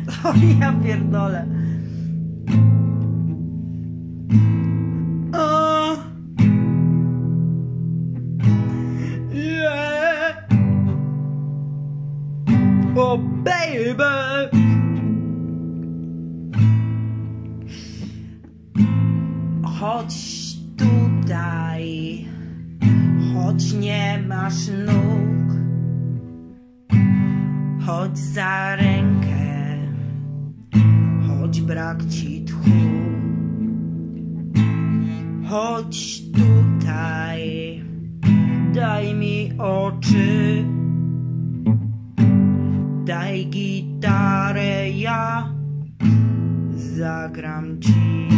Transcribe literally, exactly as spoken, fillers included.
O, ja pierdolę. O. Yeah. O, baby. Chodź tutaj, choć nie masz nóg. Chodź za rękę, choć brak ci tchu. Chodź tutaj, daj mi oczy. Daj gitarę, ja zagram ci.